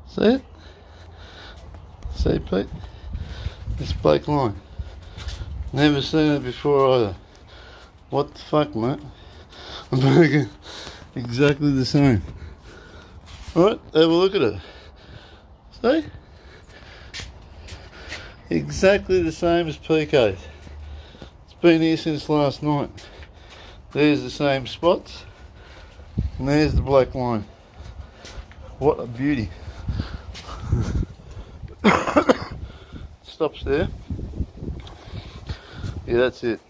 See it? See, Pete? This black line. Never seen it before either. What the fuck, mate? I'm making exactly the same. Alright, have a look at it. See? Exactly the same as Peekay's. It's been here since last night. There's the same spots. And there's the black line. What a beauty. Stops there. Yeah, that's it.